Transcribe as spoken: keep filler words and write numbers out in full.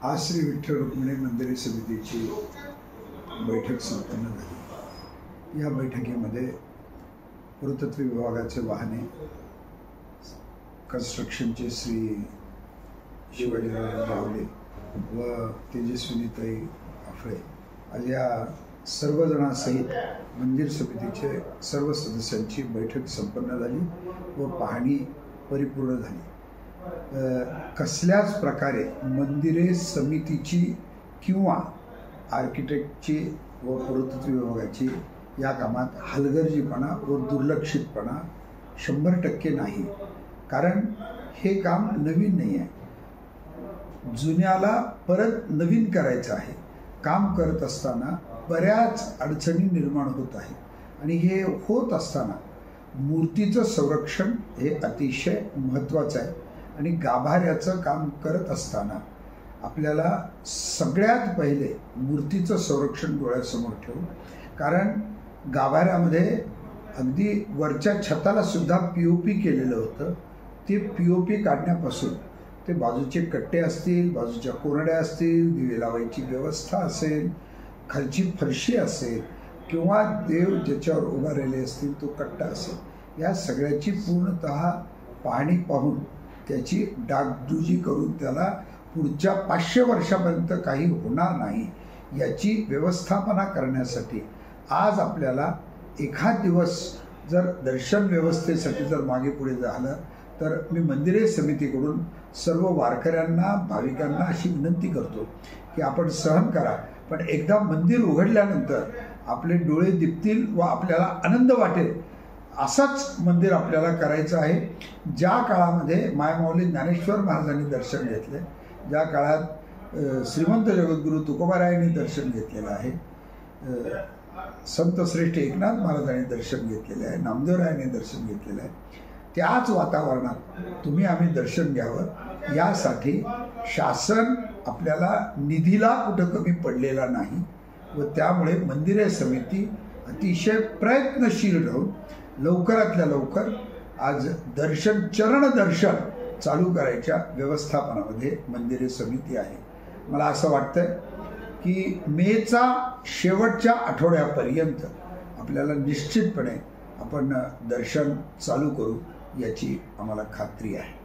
आज श्री विठ्ठल रुक्मिणी मंदिर समितीची बैठक संपन्न झाली। या बैठकीमध्ये पुरातत्व विभागाचे वाहने, कन्स्ट्रक्शनचे श्री शिवाजीराव रावले व तेजस्विनीताई आफळे आज या सर्वजणांसहित मंदिर समितीचे सर्व सदस्यांची बैठक संपन्न झाली व पाहणी परिपूर्ण झाली। कसल्याच प्रकारे मंदिरे समितीची किंवा आर्किटेक्टची व पुरातत्व विभागाची या कामात हलगर्जीपणा व दुर्लक्षितपणा शंभर टक्के नाही। कारण हे काम नवीन नाही आहे, जुन्याला परत नवीन करायचं आहे। काम करत असताना बऱ्याच अडचणी निर्माण होत आहेत आणि हे होत असताना मूर्तीचं संरक्षण हे अतिशय महत्त्वाचं आहे। आणि गाभाऱ्याचं काम करत असताना आपल्याला सगळ्यात पहिले मूर्तीचं संरक्षण डोळ्यासमोर ठेवून, कारण गाभाऱ्यामध्ये अगदी वरच्या छताला सुद्धा पी ओ पी केलेलं होतं। ते पी ओ पी काढण्यापासून ते बाजूचे कट्टे असतील, बाजूच्या कोरड्या असतील, दिवे लावायची व्यवस्था असेल, खालची फरशी असेल किंवा देव ज्याच्यावर उभा राहिले असतील तो कट्टा असेल, या सगळ्याची पूर्णतः पाहणी पाहून त्याची डागडुजी करून त्याला पुढच्या पाचशे वर्षापर्यंत काही होणार नाही याची व्यवस्थापना करण्यासाठी आज आपल्याला एखाद दिवस जर दर्शन व्यवस्थेसाठी जर मागे पुढे झालं तर मी मंदिरे समितीकडून सर्व वारकऱ्यांना, भाविकांना अशी विनंती करतो की आपण सहन करा, पण एकदा मंदिर उघडल्यानंतर आपले डोळे दिपतील व आपल्याला आनंद वाटेल असंच मंदिर आपल्याला करायचं आहे। ज्या काळामध्ये मायमाऊली ज्ञानेश्वर महाराजांनी दर्शन घेतले, ज्या काळात श्रीमंत जगद्गुरू तुकोबारायांनी दर्शन घेतलेलं आहे, संत श्रेष्ठ एकनाथ महाराजांनी दर्शन घेतलेलं आहे, नामदेवरायांनी दर्शन घेतलेलं आहे, त्याच वातावरणात तुम्ही आम्ही दर्शन घ्यावं यासाठी शासन आपल्याला निधीला कुठं कमी पडलेला नाही व त्यामुळे मंदिरे समिती अतिशय प्रयत्नशील राहून लवकरातल्या लवकर आज दर्शन चरण दर्शन चालू करायच्या व्यवस्थापनामध्ये मंदिरे समिती आहे। मला असं वाटतंय की मेचा शेवटच्या आठवड्यापर्यंत आपल्याला निश्चितपणे आपण दर्शन चालू करू याची आम्हाला खात्री आहे।